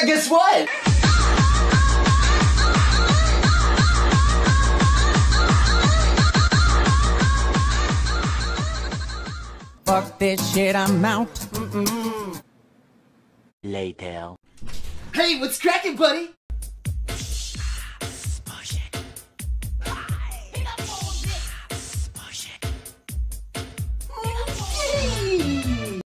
guess what? Fuck this shit, I'm out. Later. Hey, what's cracking, buddy?